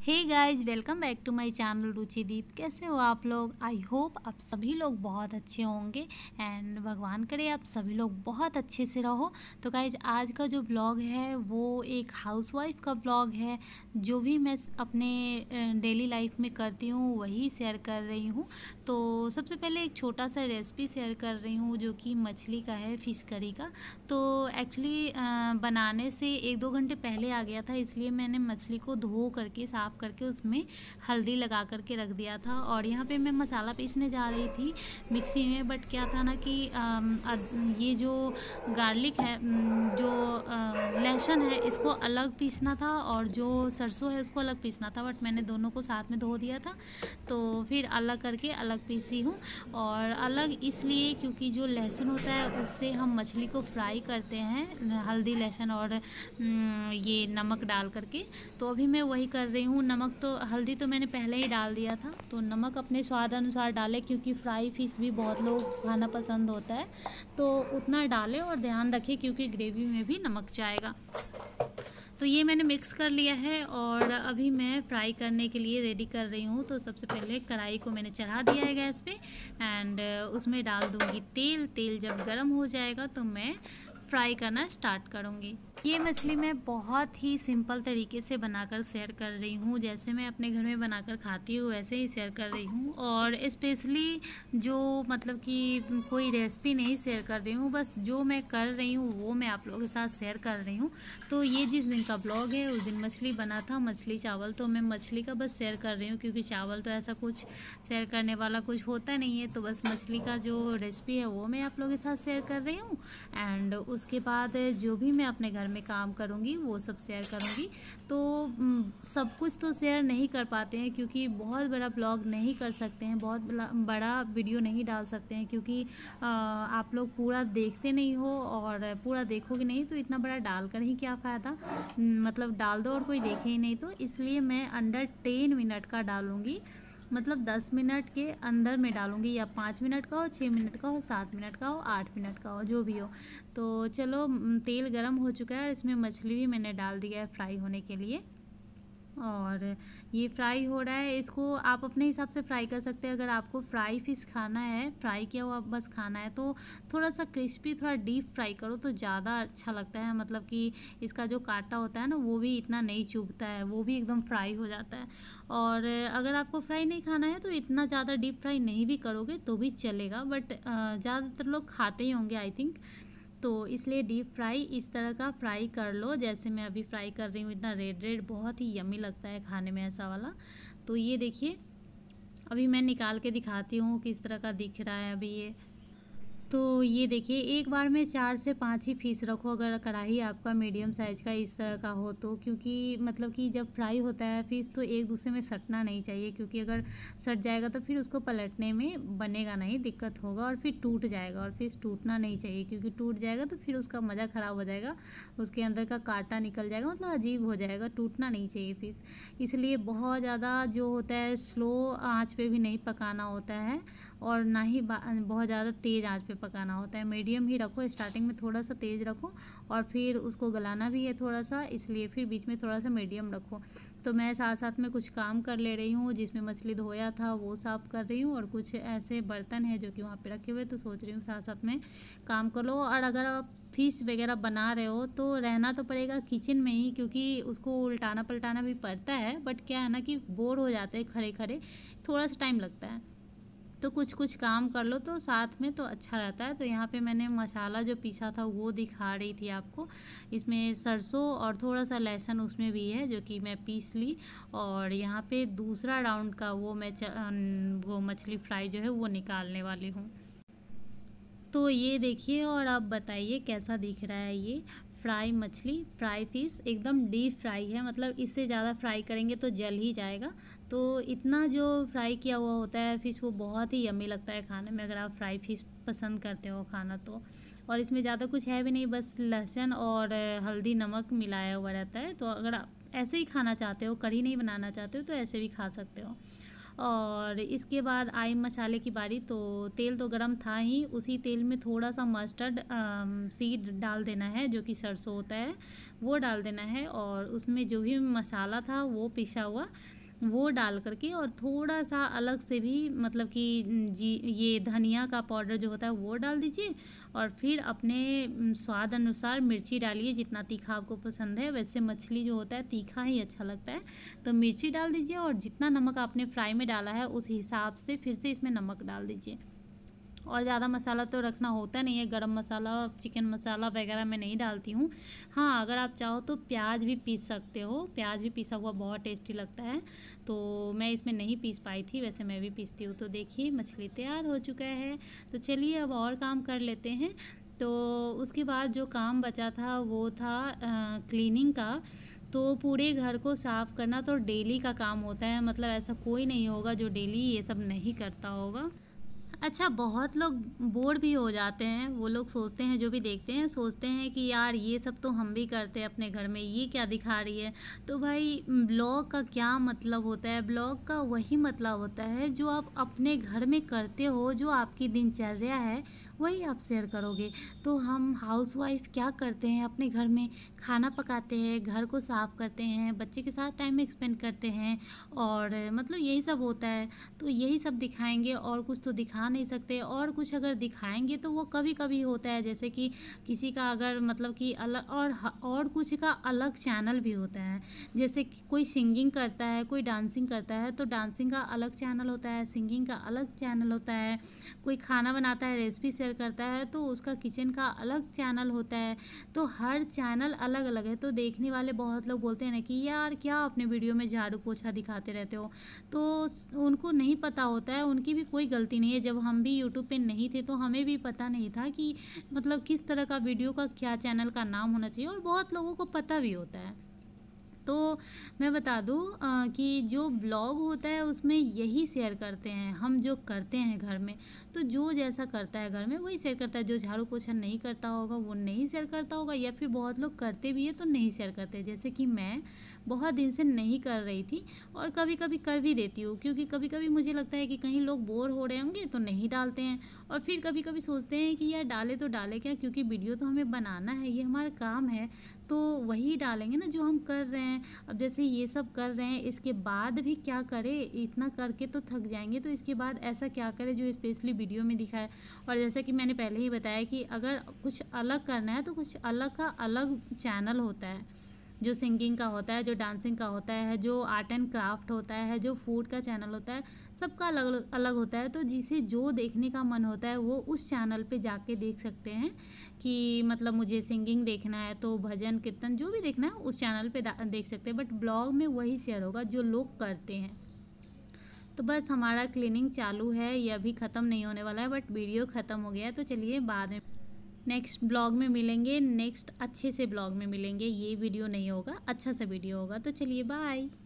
Hey guys, welcome back to my channel Ruchideep. कैसे हो आप लोग? आई होप आप सभी लोग बहुत अच्छे होंगे एंड भगवान करे आप सभी लोग बहुत अच्छे से रहो। तो गाइज, आज का जो ब्लॉग है वो एक हाउसवाइफ का ब्लॉग है। जो भी मैं अपने डेली लाइफ में करती हूँ वही शेयर कर रही हूँ। तो सबसे पहले एक छोटा सा रेसिपी शेयर कर रही हूँ जो कि मछली का है, फ़िश करी का। तो एक्चुअली बनाने से 1-2 घंटे पहले आ गया था, इसलिए मैंने मछली को धो करके साफ़ करके उसमें हल्दी लगा करके रख दिया था। और यहाँ पे मैं मसाला पीसने जा रही थी मिक्सी में, बट क्या था ना कि ये जो गार्लिक है, जो लहसुन है, इसको अलग पीसना था और जो सरसों है उसको अलग पीसना था, बट मैंने दोनों को साथ में धो दिया था। तो फिर अलग करके अलग पीसी हूँ। और अलग इसलिए क्योंकि जो लहसुन होता है उससे हम मछली को फ्राई करते हैं, हल्दी लहसुन और ये नमक डाल करके। तो अभी मैं वही कर रही हूँ। नमक तो, हल्दी तो मैंने पहले ही डाल दिया था, तो नमक अपने स्वाद अनुसार डालें, क्योंकि फ्राई फिश भी बहुत लोग खाना पसंद होता है, तो उतना डालें और ध्यान रखें क्योंकि ग्रेवी में भी नमक जाएगा। तो ये मैंने मिक्स कर लिया है और अभी मैं फ्राई करने के लिए रेडी कर रही हूँ। तो सबसे पहले कढ़ाई को मैंने चढ़ा दिया है गैस पे एंड उसमें डाल दूँगी तेल। तेल जब गर्म हो जाएगा तो मैं फ्राई करना स्टार्ट करूँगी। ये मछली मैं बहुत ही सिंपल तरीके से बनाकर शेयर कर रही हूँ, जैसे मैं अपने घर में बनाकर खाती हूँ वैसे ही शेयर कर रही हूँ। और स्पेशली जो मतलब कि कोई रेसिपी नहीं शेयर कर रही हूँ, बस जो मैं कर रही हूँ वो मैं आप लोगों के साथ शेयर कर रही हूँ। तो ये जिस दिन का ब्लॉग है उस दिन मछली बना था, मछली चावल, तो मैं मछली का बस शेयर कर रही हूँ क्योंकि चावल तो ऐसा कुछ शेयर करने वाला कुछ होता नहीं है। तो बस मछली का जो रेसिपी है वो मैं आप लोगों के साथ शेयर कर रही हूँ एंड उसके बाद जो भी मैं अपने घर में काम करूँगी वो सब शेयर करूँगी। तो सब कुछ तो शेयर नहीं कर पाते हैं क्योंकि बहुत बड़ा ब्लॉग नहीं कर सकते हैं, बहुत बड़ा वीडियो नहीं डाल सकते हैं, क्योंकि आप लोग पूरा देखते नहीं हो और पूरा देखोगे नहीं तो इतना बड़ा डाल कर ही क्या फ़ायदा। मतलब डाल दो और कोई देखे ही नहीं, तो इसलिए मैं अंडर 10 मिनट का डालूँगी। मतलब 10 मिनट के अंदर में डालूँगी, या 5 मिनट का हो, 6 मिनट का हो, 7 मिनट का हो, 8 मिनट का हो, जो भी हो। तो चलो, तेल गरम हो चुका है और इसमें मछली भी मैंने डाल दिया है फ्राई होने के लिए। और ये फ्राई हो रहा है, इसको आप अपने हिसाब से फ्राई कर सकते हैं। अगर आपको फ्राई फिश खाना है, फ्राई किया हुआ बस खाना है, तो थोड़ा सा क्रिस्पी, थोड़ा डीप फ्राई करो तो ज़्यादा अच्छा लगता है। मतलब कि इसका जो कांटा होता है ना वो भी इतना नहीं चुभता है, वो भी एकदम फ्राई हो जाता है। और अगर आपको फ्राई नहीं खाना है तो इतना ज़्यादा डीप फ्राई नहीं भी करोगे तो भी चलेगा, बट ज़्यादातर लोग खाते ही होंगे आई थिंक। तो इसलिए डीप फ्राई इस तरह का फ्राई कर लो जैसे मैं अभी फ्राई कर रही हूँ। इतना रेड रेड बहुत ही यमी लगता है खाने में ऐसा वाला। तो ये देखिए, अभी मैं निकाल के दिखाती हूँ किस तरह का दिख रहा है अभी ये। तो ये देखिए, एक बार में 4 से 5 ही पीस रखो अगर कढ़ाई आपका मीडियम साइज़ का इस तरह का हो तो, क्योंकि मतलब कि जब फ्राई होता है फिश तो एक दूसरे में सटना नहीं चाहिए, क्योंकि अगर सट जाएगा तो फिर उसको पलटने में बनेगा नहीं, दिक्कत होगा और फिर टूट जाएगा। और फिश टूटना नहीं चाहिए, क्योंकि टूट जाएगा तो फिर उसका मज़ा ख़राब हो जाएगा, उसके अंदर का कांटा निकल जाएगा, मतलब अजीब हो जाएगा। टूटना नहीं चाहिए फिश, इसलिए बहुत ज़्यादा जो होता है स्लो आँच पे भी नहीं पकाना होता है और ना ही बहुत ज़्यादा तेज़ आंच पे पकाना होता है। मीडियम ही रखो, स्टार्टिंग में थोड़ा सा तेज़ रखो और फिर उसको गलाना भी है थोड़ा सा, इसलिए फिर बीच में थोड़ा सा मीडियम रखो। तो मैं साथ साथ में कुछ काम कर ले रही हूँ, जिसमें मछली धोया था वो साफ़ कर रही हूँ और कुछ ऐसे बर्तन हैं जो कि वहाँ पे रखे हुए, तो सोच रही हूँ साथ साथ में काम कर लो। और अगर आप फिश वगैरह बना रहे हो तो रहना तो पड़ेगा किचन में ही, क्योंकि उसको उल्टाना पलटाना भी पड़ता है, बट क्या है ना कि बोर हो जाते हैं खड़े खड़े, थोड़ा सा टाइम लगता है, तो कुछ कुछ काम कर लो तो साथ में तो अच्छा रहता है। तो यहाँ पे मैंने मसाला जो पीसा था वो दिखा रही थी आपको, इसमें सरसों और थोड़ा सा लहसुन उसमें भी है जो कि मैं पीस ली। और यहाँ पे दूसरा राउंड का वो मैं वो मछली फ्राई जो है वो निकालने वाली हूँ। तो ये देखिए, और आप बताइए कैसा दिख रहा है ये फ्राई मछली, फ्राई फिश एकदम डीप फ्राई है, मतलब इससे ज़्यादा फ्राई करेंगे तो जल ही जाएगा। तो इतना जो फ्राई किया हुआ होता है फिश वो बहुत ही यम्मी लगता है खाने में, अगर आप फ्राई फिश पसंद करते हो खाना तो। और इसमें ज़्यादा कुछ है भी नहीं, बस लहसुन और हल्दी नमक मिलाया हुआ रहता है। तो अगर आप ऐसे ही खाना चाहते हो, कढ़ी नहीं बनाना चाहते हो, तो ऐसे भी खा सकते हो। और इसके बाद आई मसाले की बारी। तो तेल तो गरम था ही, उसी तेल में थोड़ा सा मस्टर्ड सीड डाल देना है, जो कि सरसों होता है वो डाल देना है। और उसमें जो भी मसाला था वो पिसा हुआ वो डाल करके, और थोड़ा सा अलग से भी मतलब कि जी ये धनिया का पाउडर जो होता है वो डाल दीजिए। और फिर अपने स्वाद अनुसार मिर्ची डालिए, जितना तीखा आपको पसंद है। वैसे मछली जो होता है तीखा ही अच्छा लगता है, तो मिर्ची डाल दीजिए। और जितना नमक आपने फ्राई में डाला है उस हिसाब से फिर से इसमें नमक डाल दीजिए। और ज़्यादा मसाला तो रखना होता नहीं है, गरम मसाला चिकन मसाला वगैरह मैं नहीं डालती हूँ। हाँ, अगर आप चाहो तो प्याज भी पीस सकते हो, प्याज भी पीसा हुआ बहुत टेस्टी लगता है। तो मैं इसमें नहीं पीस पाई थी, वैसे मैं भी पीसती हूँ। तो देखिए मछली तैयार हो चुका है। तो चलिए अब और काम कर लेते हैं। तो उसके बाद जो काम बचा था वो था क्लीनिंग का। तो पूरे घर को साफ़ करना तो डेली का काम होता है, मतलब ऐसा कोई नहीं होगा जो डेली ये सब नहीं करता होगा। अच्छा, बहुत लोग बोर भी हो जाते हैं, वो लोग सोचते हैं, जो भी देखते हैं सोचते हैं कि यार ये सब तो हम भी करते हैं अपने घर में, ये क्या दिखा रही है। तो भाई ब्लॉग का क्या मतलब होता है? ब्लॉग का वही मतलब होता है जो आप अपने घर में करते हो, जो आपकी दिनचर्या है वही आप शेयर करोगे। तो हम हाउसवाइफ क्या करते हैं अपने घर में? खाना पकाते हैं, घर को साफ़ करते हैं, बच्चे के साथ टाइम एक्सपेंड करते हैं, और मतलब यही सब होता है। तो यही सब दिखाएंगे, और कुछ तो दिखा नहीं सकते। और कुछ अगर दिखाएंगे तो वो कभी कभी होता है, जैसे कि किसी का अगर मतलब कि अलग, और कुछ का अलग चैनल भी होता है। जैसे कि कोई सिंगिंग करता है, कोई डांसिंग करता है, तो डांसिंग का अलग चैनल होता है, सिंगिंग का अलग चैनल होता है। कोई खाना बनाता है, रेसिपी शेयर करता है, तो उसका किचन का अलग चैनल होता है। तो हर चैनल अलग अलग है। तो देखने वाले बहुत लोग बोलते हैं ना कि यार क्या अपने वीडियो में झाड़ू पोछा दिखाते रहते हो। तो उनको नहीं पता होता है, उनकी भी कोई गलती नहीं है। जब हम भी यूट्यूब पे नहीं थे तो हमें भी पता नहीं था कि मतलब किस तरह का वीडियो का क्या चैनल का नाम होना चाहिए, और बहुत लोगों को पता भी होता है। तो मैं बता दूँ कि जो ब्लॉग होता है उसमें यही शेयर करते हैं हम, जो करते हैं घर में। तो जो जैसा करता है घर में वही शेयर करता है। जो झाड़ू पोछा नहीं करता होगा वो नहीं शेयर करता होगा, या फिर बहुत लोग करते भी है तो नहीं शेयर करते। जैसे कि मैं बहुत दिन से नहीं कर रही थी, और कभी कभी कर भी देती हूँ, क्योंकि कभी कभी मुझे लगता है कि कहीं लोग बोर हो रहे होंगे तो नहीं डालते हैं। और फिर कभी कभी सोचते हैं कि यार डाले तो डाले क्या, क्योंकि वीडियो तो हमें बनाना है, ये हमारा काम है, तो वही डालेंगे ना जो हम कर रहे हैं। अब जैसे ये सब कर रहे हैं, इसके बाद भी क्या करें, इतना करके तो थक जाएंगे, तो इसके बाद ऐसा क्या करें जो स्पेशली वीडियो में दिखाए। और जैसा कि मैंने पहले ही बताया कि अगर कुछ अलग करना है तो कुछ अलग का अलग चैनल होता है। जो सिंगिंग का होता है, जो डांसिंग का होता है, जो आर्ट एंड क्राफ्ट होता है, जो फूड का चैनल होता है, सबका अलग अलग होता है। तो जिसे जो देखने का मन होता है वो उस चैनल पे जाके देख सकते हैं कि मतलब मुझे सिंगिंग देखना है तो भजन कीर्तन जो भी देखना है उस चैनल पे देख सकते हैं। बट ब्लॉग में वही शेयर होगा जो लोग करते हैं। तो बस हमारा क्लीनिंग चालू है, ये अभी ख़त्म नहीं होने वाला है, बट वीडियो ख़त्म हो गया है। तो चलिए बाद में नेक्स्ट ब्लॉग में मिलेंगे, नेक्स्ट अच्छे से ब्लॉग में मिलेंगे। ये वीडियो नहीं होगा, अच्छा सा वीडियो होगा। तो चलिए बाय।